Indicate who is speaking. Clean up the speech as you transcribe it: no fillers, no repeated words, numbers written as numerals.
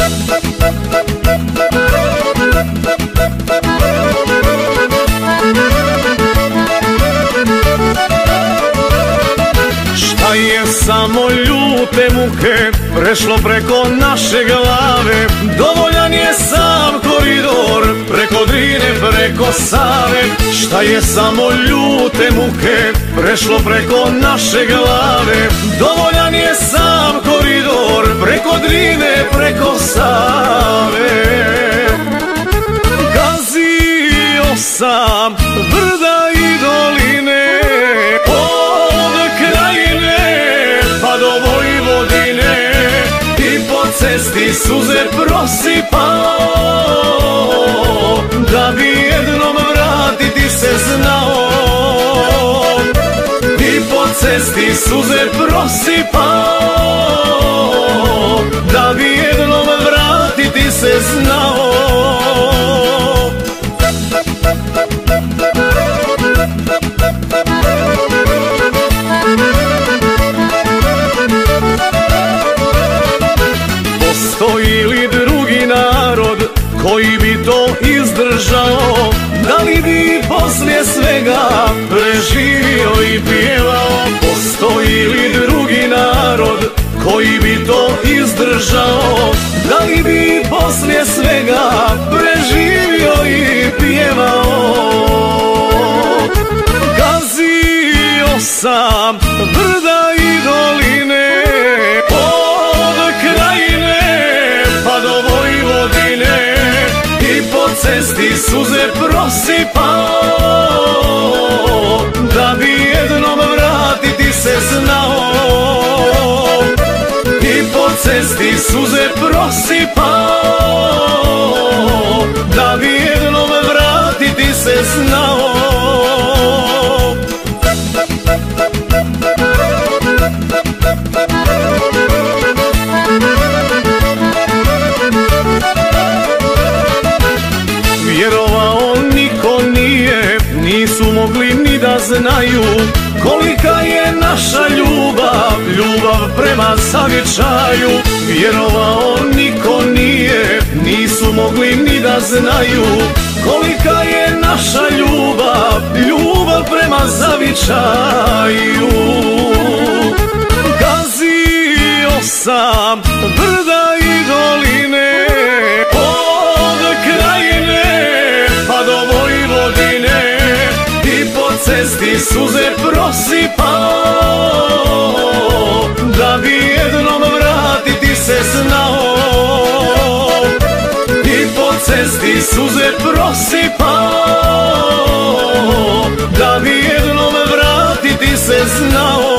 Speaker 1: Šta je samo ljute muke prešlo preko naše glave? Dovoljan je sam koridor preko Drine, preko Save. Šta je samo ljute muke prešlo preko naše glave? Dovoljan je sam koridor preko Drine, preko Save. Gazio sam brda i doline, od Krajine pa do Vojvodine, i po cesti suze prosipao, da bi jednom vratiti se znao. I po cesti suze prosipao, da bi jednom vratiti se znao. Postoji li drugi narod koji bi to izdržao? Da li bi poslije svega preživio i pjevao? Postoji li drugi narod koji bi to izdržao? Da li bi poslije svega preživio i pjevao? Gazio sam brda i doline, od Krajine pa do Vojvodine, i po cesti suze prosipao, da bi jednom vratiti se znao. I po cesti suze prosipao, da bi jednom vratiti se znao. Vjerovao niko nije, nisu mogli ni da znaju kolika je naša ljubav, ljubav prema zavičaju. Vjerovao niko nije, nisu mogli ni da znaju kolika je naša ljubav, ljubav prema zavičaju. Gazio sam brda i doline, od Krajine pa do Vojvodine, i po cesti suze prosipao, da bi jednom vratiti se znao. I po cesti suze prosipao, da bi jednom vratiti se znao.